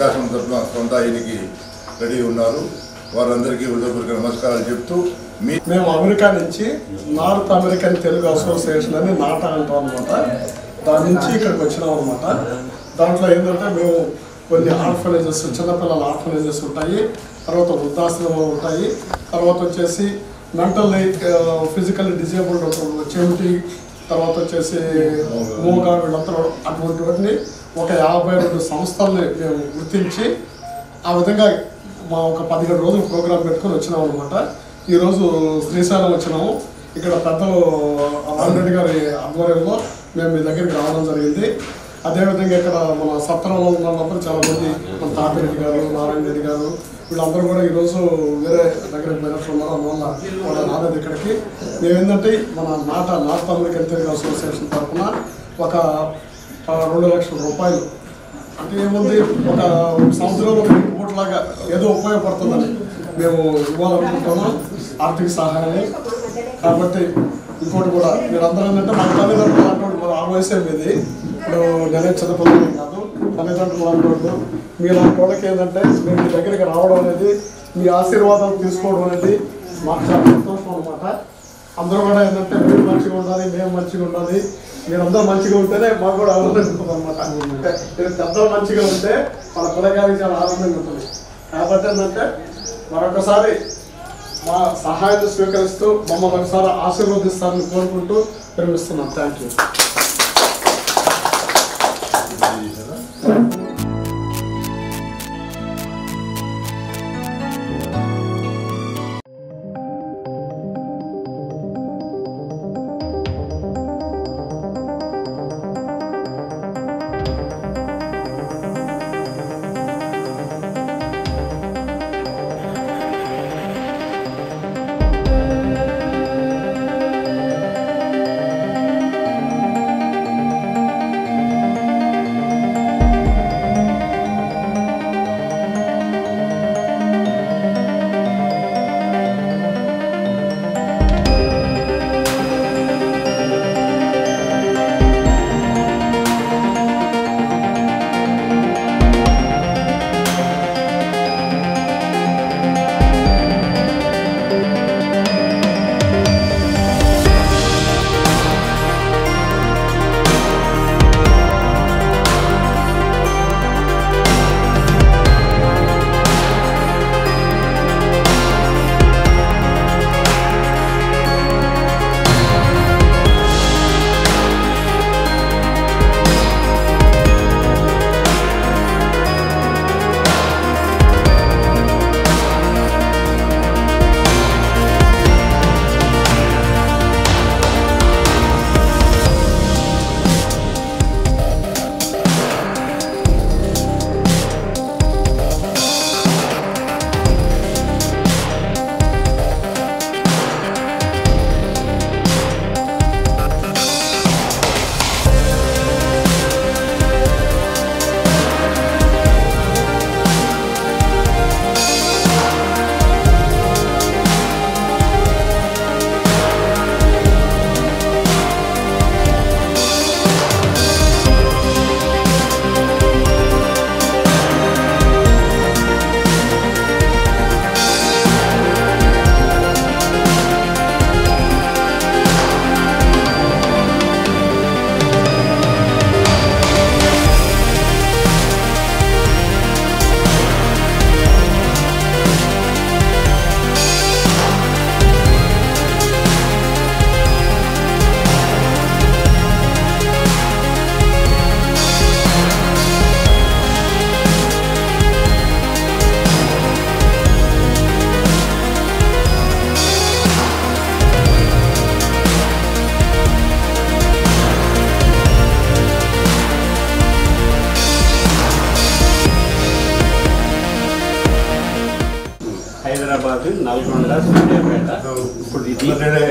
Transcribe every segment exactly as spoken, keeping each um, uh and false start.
ప్రకాశం తరఫున సొంత ఆయనకి రెడీ ఉన్నారు. వారందరికీ హృదయపూర్వక నమస్కారాలు చెప్తూ మీ మేము అమెరికా నుంచి నార్త్ అమెరికన్ తెలుగు అసోసియేషన్ అని నాట అంటాం అనమాట. దాని నుంచి ఇక్కడికి వచ్చినాం అనమాట. దాంట్లో ఏంటంటే మేము కొన్ని ఆర్ఫనేజెస్, చిన్నపిల్లల ఆర్ఫనేజెస్ ఉంటాయి, తర్వాత వృద్ధాశ్రమాలు ఉంటాయి, తర్వాత వచ్చేసి మెంటల్లీ ఫిజికల్లీ డిజేబుల్డ్ చెవిటి, తర్వాత వచ్చేసి మూగా వీళ్ళంతా అటువంటి వాటిని ఒక యాభై రెండు సంస్థల్ని మేము గుర్తించి ఆ విధంగా మా ఒక పదిహేడు రోజులు ప్రోగ్రాం పెట్టుకొని వచ్చినాం అనమాట. ఈరోజు శ్రీశైలం వచ్చినాము. ఇక్కడ పెద్దలు రామరెడ్డి గారి ఆధ్వర్యంలో మేము మీ దగ్గరికి రావడం జరిగింది. అదేవిధంగా ఇక్కడ మన సత్రంలో ఉన్న వాళ్ళందరూ చాలామంది, మన తాపిరెడ్డి గారు, నారాయణ రెడ్డి గారు, వీళ్ళందరూ కూడా ఈరోజు వేరే దగ్గరికి పోయినట్లున్నారు. అందువల్ల వాళ్ళ రాలేదు ఇక్కడికి. మేమేంటంటే మన నాట నార్త్ అమెరికన్ తెలుగు అసోసియేషన్ తరఫున ఒక రెండు లక్షల రూపాయలు అంటే ఏముంది, ఒక సంవత్సరంలో ఒక రిపోర్ట్ లాగా ఏదో ఉపయోగపడుతుందని మేము ఇవ్వాలనుకుంటున్నాం ఆర్థిక సహాయాన్ని. కాబట్టి ఇంకోటి కూడా మీరందరూ ఏంటంటే మన తల్లిదండ్రులు అంటూ ఆ వయసే మీది, ఇప్పుడు నేనే చిన్నపిల్లలు కాదు, తల్లిదండ్రులు అంటూ మీలాంటి వాళ్ళకి ఏంటంటే మేము మీ దగ్గరికి రావడం అనేది, మీ ఆశీర్వాదాలు తీసుకోవడం అనేది మాకు చాలా సంతోషం అనమాట. అందరూ కూడా ఏంటంటే మీరు మంచిగా ఉండాలి, మేము మంచిగా ఉండాలి, మీరందరూ మంచిగా ఉంటేనే మాకు కూడా ఆనందంగా ఉంటుంది అనమాట. మీరు పెద్దలు మంచిగా ఉంటే మన పిల్లగారికి చాలా ఆనందంగా ఉంటుంది. కాబట్టి ఏంటంటే మరొకసారి మా సహాయాన్ని స్వీకరిస్తూ మమ్మల్ని ఒకసారి ఆశీర్వదిస్తారని కోరుకుంటూ విరమిస్తున్నాం. Thank you. హైదరాబాద్, నల్గొండ, సూర్యాపేట, ఇప్పుడు ఇది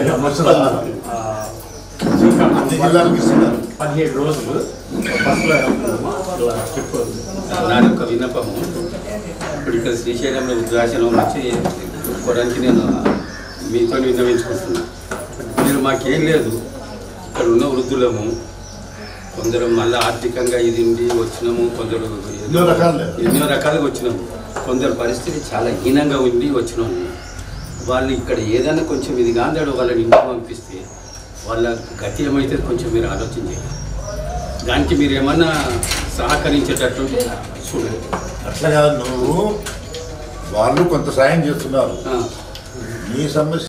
పదిహేడు రోజులు బస్సులో చెప్పు. నాది ఒక విన్నపము. ఇప్పుడు ఇక్కడ శ్రీశైలంలో వృద్ధాశ్రమం వచ్చి కొడానికి నేను మీతో విన్నవించుకుంటున్నాను. మీరు మాకేం లేదు, ఇక్కడ ఉన్న వృద్ధులము కొందరు మళ్ళీ ఆర్థికంగా ఇది ఉండి వచ్చినాము, కొందరు ఎన్నో రకాలు ఎన్నో రకాలుగా వచ్చినాము, కొందరు పరిస్థితి చాలా హీనంగా ఉండి వచ్చినాము. వాళ్ళు ఇక్కడ ఏదైనా కొంచెం ఇది గాంధాడు వాళ్ళని ఇంటికి పంపిస్తే వాళ్ళ గతి ఏమైతే కొంచెం మీరు ఆలోచన చేయాలి. దానికి మీరు ఏమన్నా సహకరించేటట్టు చూడండి. అట్లా కాదు, నువ్వు వాళ్ళు కొంత సాయం చేస్తున్నారు, నీ సమస్య